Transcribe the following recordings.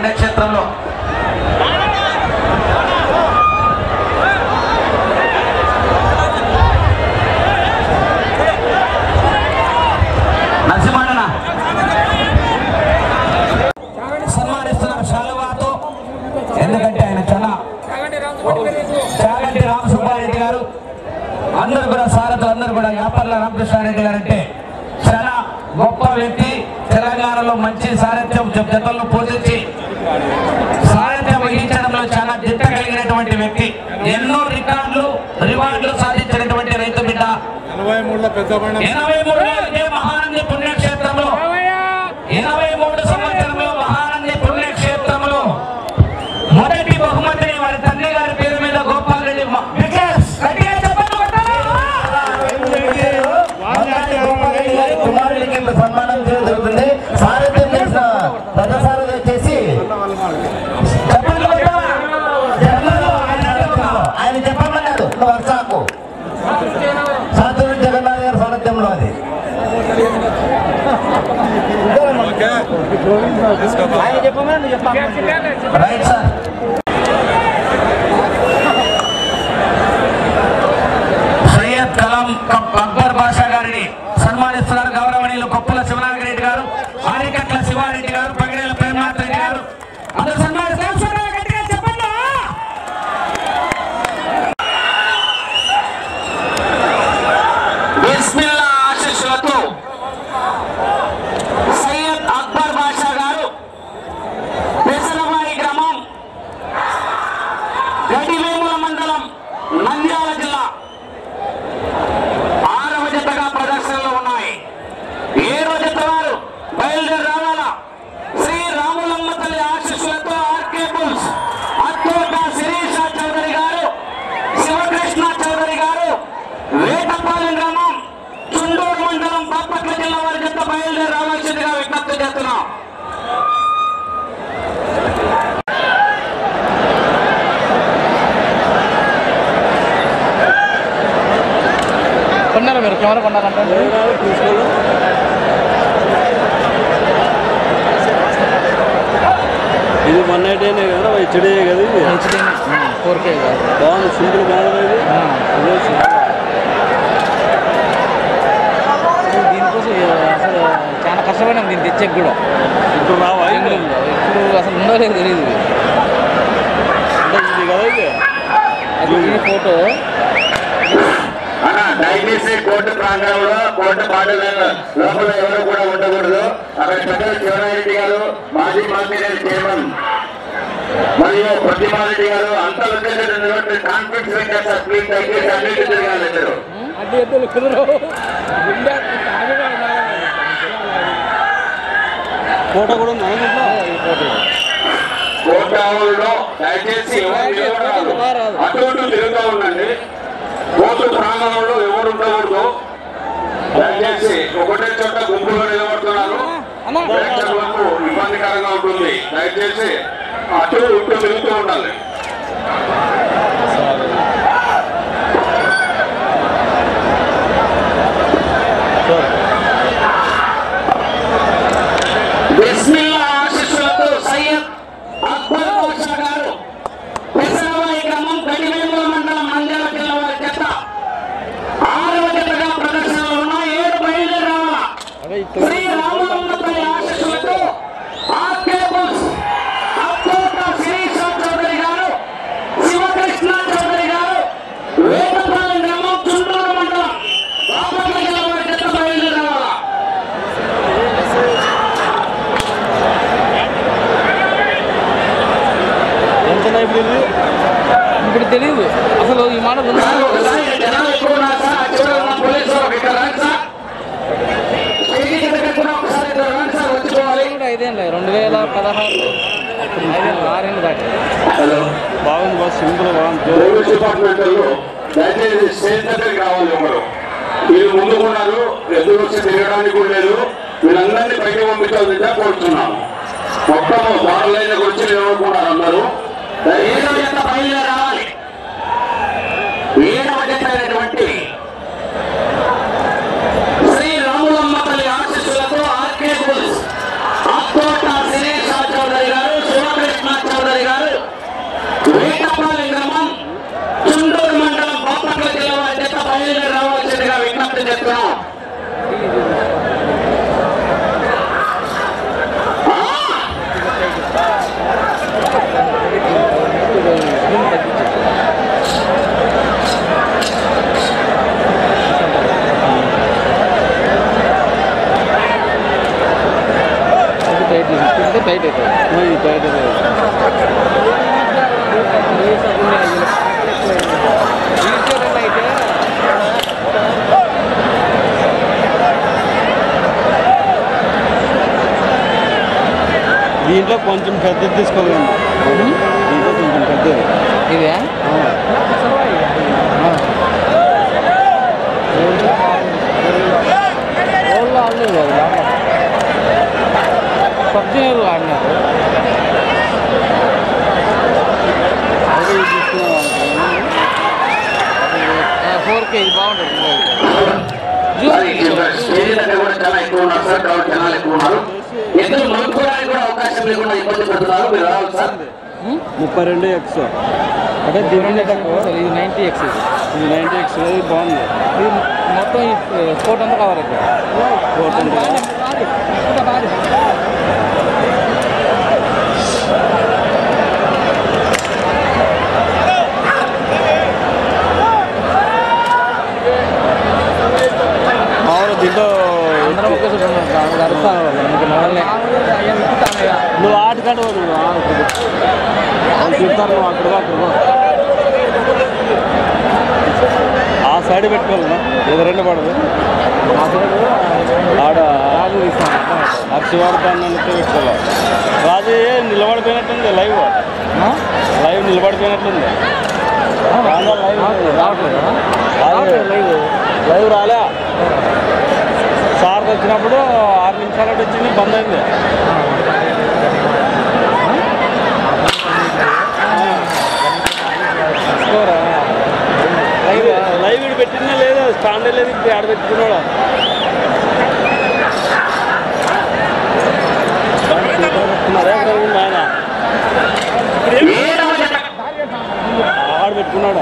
పుణ్యక్షేత్రంలో నరసింహన్న సన్మానిస్తున్నారు శాలువాతో. ఎందుకంటే ఆయన చాగంటి రామసుబ్బారెడ్డి గారు అందరూ కూడా సారథులు అందరూ కూడా యాపర్ల రామకృష్ణారెడ్డి గారు అంటే చాలా గొప్ప వ్యక్తి. తెలంగాణలో మంచి సారథ్యం జతలను పోషించి సారథ్యం వహించడంలో చాలా దిట్ట కలిగినటువంటి వ్యక్తి. ఎన్నో రివార్డులు సాధించినటువంటి రైతు బిడ్డ. 83 మహానంది పుణ్యక్షేత్రంలో 83 సంవత్సరంలో మహానంది పుణ్యక్షేత్రంలో మొదటి బహుమతిని వారి తండ్రి గారి పేరు మీద గోపాల్ రెడ్డి కుమారుడికి సన్మానం చేయడం జరుగుతుంది. సారథ్యం చేసిన రథసారథి వచ్చేసి ఆయన చెప్పమన్నాడు వర్షాకు సాధువు జగన్నాథ్ గారి సారథ్యంలో అది రైట్ సార్. సయ్యద్ కలాం అక్బర్ బాషా గారిని సన్మానిస్తున్నారు గౌరవనీయులు కొప్పుల శివనాగిరెడ్డి గారు, ఆరికట్ల శివారెడ్డి గారు, పగిడేల ప్రేమనాథ్ రెడ్డి గారు అందరూ సన్మానిస్తారు. బిస్మిల్లా ఆశీస్సులతో సయ్యద్ అక్బర్ బాషా గారు పెసరవాయి గ్రామం గడివేముల మండలం నంద్యాల జిల్లా 6వ జతగా ప్రదర్శనలో ఉన్నాయి. 7వ జత వారు బయలుదేరి రావాలా. శ్రీ రాములమ్మ తల్లి ఆశీస్సులతో ఆర్కే బుల్స్ అత్తోట శిరీష చౌదరి గారు, శివకృష్ణ చౌదరి గారు, వేటపాలెం గ్రామం చుండూరు మండలం బాపట్ల జిల్లా వారి జత బయలుదేరి రావాల్సిందిగా విజ్ఞప్తి చేస్తున్నాం. కొన్నారా మీరు కెమెరా కొన్నారంటే ఇది 180 కదా, హెచ్డీ కదా, ఇది హెచ్డీ 4K బాగుంది, సింపుల్ బాగుంది. దీనికోసం అసలు చాలా కష్టపడినాం దీన్ని తెచ్చాక కూడా. ఇప్పుడు రావా ఇప్పుడు అసలు ఉందో లేదు తెలియదు. ఇది కదా, ఇది ఫోటో దయచేసి కోర్టు ప్రాంగణంలో కోర్టు పాటల లోపల ఎవరు కూడా ఉండకూడదు. అక్కడ పెద్దలు శివనారెడ్డి గారు, మాజీ మంత్రి చైర్మన్ మరియు ప్రతిమారెడ్డి గారు అంతా కాన్ఫరెన్స్ పెట్టారు. ప్లీజ్ దయచేసి అన్నిటి తిరగాలి. ఫోటో కూడా ఉంది కోర్టు ఆవరణలో దయచేసి అటు ఇటు తిరుగుతూ ఉండండి. కోర్టు ప్రాంగణంలో ఎవరు ఉండకూడదు. దయచేసి ఒకటే చోట గుంపులో నిలబడుతున్నారు, ప్రేక్షకులకు ఇబ్బందికరంగా ఉంటుంది. దయచేసి అటు ఇటు తిరుగుతూ ఉండాలి. బిస్మిల్లా ఆశీస్సులతో సయ్యద్ అక్బర్ బాషా గారు పెసరవాయి గ్రామం గడివేముల మండలం నంద్యాల జిల్లా వారి జత 6వ జతగా ప్రదర్శనలో ఉన్న 7 బయలుదేరి రావాలా. శ్రీ రాములమ్మ తల్లి ఆశీస్సులతో ఆర్కే బుల్స్ అత్తోట శిరీష చౌదరి గారు, శివకృష్ణ చౌదరి గారు, వేటపాలెం గ్రామం చుండూరు మండలం బాపట్ల జిల్లా వారి జత బయలుదేరి రావాలా. ఇప్పుడు తెలియదు అసలు ఈ మాట ఐదేళ్ళు 2016 6 దాటి బాగుంది, బాగా సింపుల్ బాగుంది. దయచేసి స్టేజ్ దగ్గరికి రావాలి. ఎవరు వీళ్ళు ముందుకున్నారు, ఎదురు వచ్చి తిరగడానికి కూడా లేదు. వీళ్ళందరినీ బయట పంపించాల్సిందిగా కోరుతున్నాను. మొత్తం బార్లైన్కి వచ్చి నిలబడుకున్నారు అందరూ. ఏడవ జత బయలుదేరి రావాలి. 7వ జత అయినటువంటి శ్రీ రాములమ్మ తల్లి ఆశీస్సులతో ఆర్కే బుల్స్ అత్తోట శిరీష చౌదరి గారు, శివకృష్ణ కొంచెం పెద్దది తీసుకోగలండి. దీంట్లో కొంచెం పెద్దది ఇదే ఓళ్ళు ఆడలేదు కదా పబ్జీ ఆడినారు. ఫోర్కే ఇది బాగుంటుంది. స్టేజ్ దగ్గర కూడా చాలా ఎక్కువ ఉన్నారు సార్. కాబట్టి జనాలు ఎక్కువ ఉన్నారు. ఎదురు మలుపుకోవడానికి కూడా అవకాశం లేకుండా ఇబ్బంది పడుతున్నారు. మీరు రావాలి సార్. 32X అంటే దీని తక్కువ. ఇది 90X. ఇది 90X. ఇది బాగుంది. ఇది మొత్తం ఈ కోట్ అంతా కవర్ అవుతుంది. మామూలు దీంట్లో అందరం ఒకేసారి అరుస్తాను. నువ్వు ఆటకాడు తింటారు. నువ్వు అక్కడ ఆ సైడ్ పెట్టుకోవాలన్నా ఎదురండి పడదు. ఆడ రాజు హర్షవర్ధన్ అంటే పెట్టుకోవాలి. రాజు నిలబడిపోయినట్టుంది. లైవ్ నిలబడిపోయినట్టుంది. లైవ్ రాలే. సార్ వచ్చినప్పుడు 6 నిమిషాలు వచ్చింది, బంద్ అయింది. లైవ్ ఇటు పెట్టినా లేదా స్టాండ్ లేదు. ఇప్పుడు ఆడ పెట్టుకున్నాడు. ఆయన ఆడ పెట్టుకున్నాడు.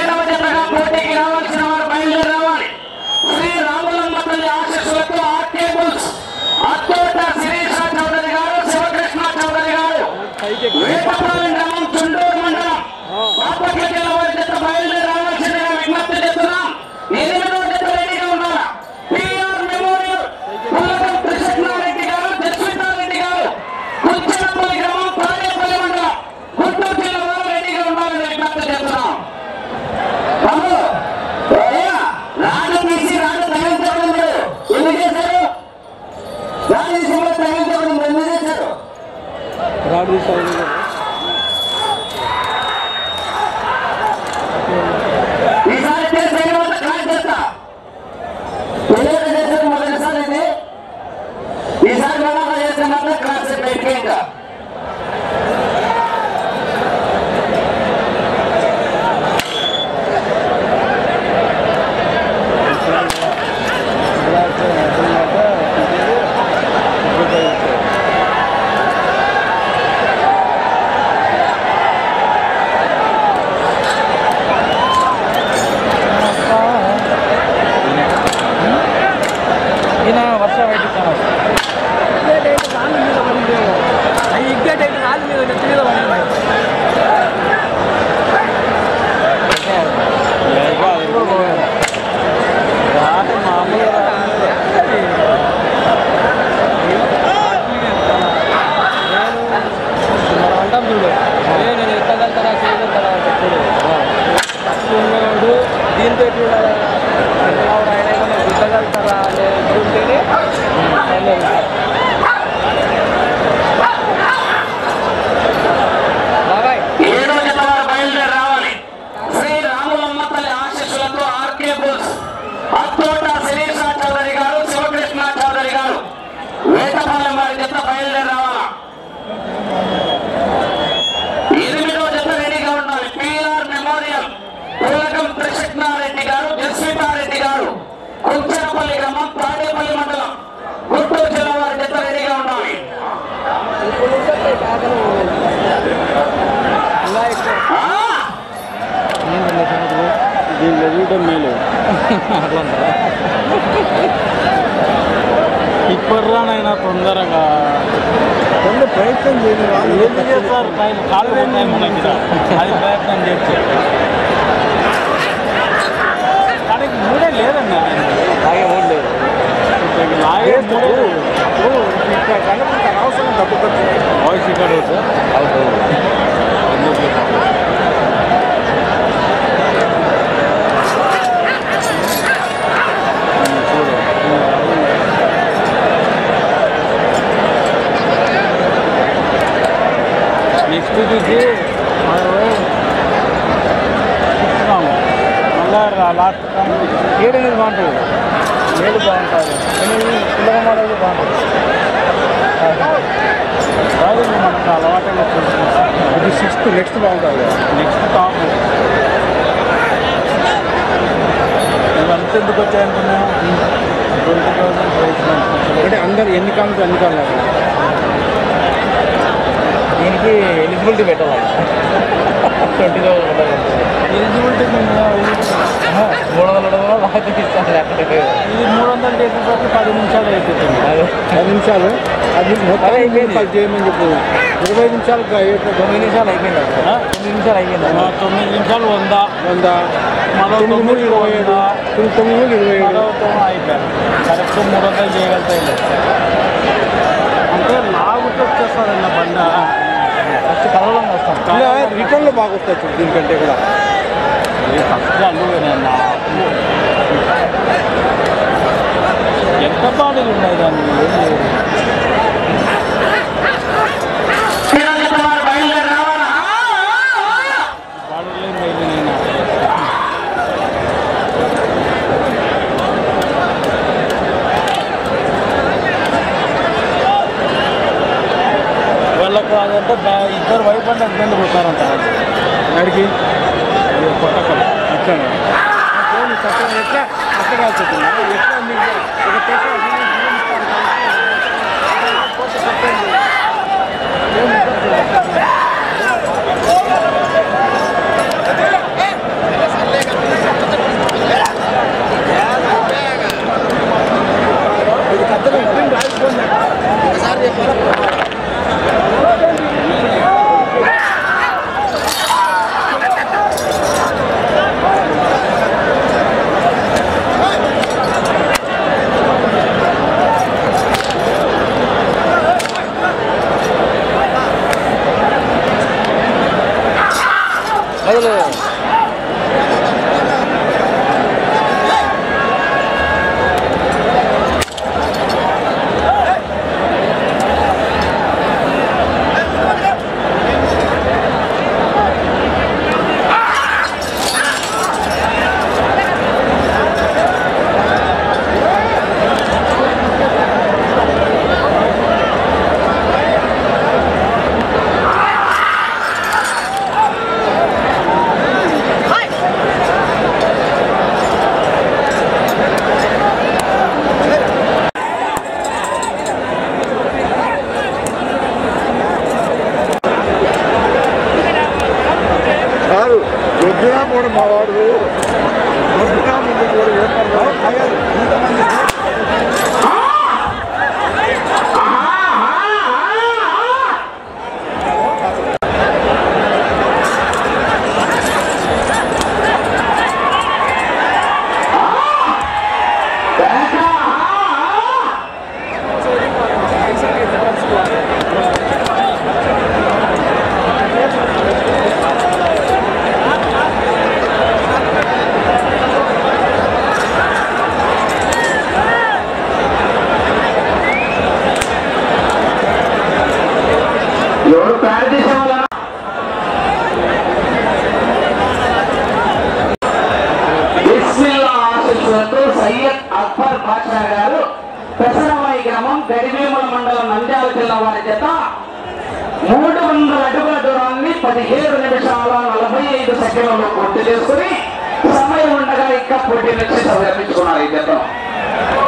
ఇప్పటిరానైనా తొందరగా ప్రయత్నం చేస్తారు. కాలు అది ప్రయత్నం చేస్తే కానీ మూడే లేదన్నా. లాగే మూడు లేదు. లాగే మూడు అవసరం తప్పుతుంది. వాయిస్ ఇక్కడ మళ్ళా లాస్ట్ ఏడు అనేది బాగుంటుంది, ఏడు బాగుంటుంది, పిల్లల మోడల్ బాగుంటుంది. మనకు అలవాటు ఇది 6th నెక్స్ట్ బాగుంటుంది, నెక్స్ట్ టాప్. ఇవంతా ఎందుకు వచ్చాయనుకున్నాం, 20,000 ప్రైస్ అంటే అందరు ఎన్ని కాళ్ళు అన్ని కాళ్ళు దీనికి ఎలిజిబిలిటీ పెట్టాలి. 20,000 ఎలిజిబిలిటీ 300 లాస్ట్ ఇస్తాను లేకపోతే ఇది 300 చేసేసరికి 10 నిమిషాలు అయిపోతుంది. 10 నిమిషాలు అది అదే అయిపోయింది. చేయమని చెప్పు. 20 నిమిషాలు 9 నిమిషాలు అయిపోయింది. 9 నిమిషాలు అయిపోయింది. 9 నిమిషాలు 100 మరో 9 27 అయిపోయారు. కరెక్ట్ 300 చేయగలుగుతాయి. అంటే లాగుతూ వచ్చేస్తారన్న బండ ఫస్ట్ కలవడం వస్తాం. రిటర్న్లో బాగా వస్తాయి చూడు, దీనికంటే కూడా ఫస్ట్ అనుకున్నా ఎంత బాడీలు ఉన్నాయి దాన్ని. వాళ్ళకు అదంటే ఇద్దరు వైపు అంటే హస్బెండ్ పోతారంట. అడిగి కొట్టకలు అట్లా ఎట్లా అట్లా కాల్చుతున్నా ఎట్లా మీకు ఒక వద్దురా కూడా మా వాడు వద్దురా ముందు కూడా ఇంతమంది ఎవరు తయారు చేసేవాళ్ళ బిస్మిల్లా ఆశీస్సులతో సయ్యద్ అక్బర్ బాషా గారు పెసరవాయి గ్రామం గడివేముల మండలం నంద్యాల జిల్లా వారి చేత 300 అడుగుల దూరాన్ని 17 నిమిషాల 45 సెకండ్లలో పూర్తి చేసుకుని సమయం ఉండగా ఇంకా పోటీ నుంచి సంరక్షించుకున్నారు ఈ జతం.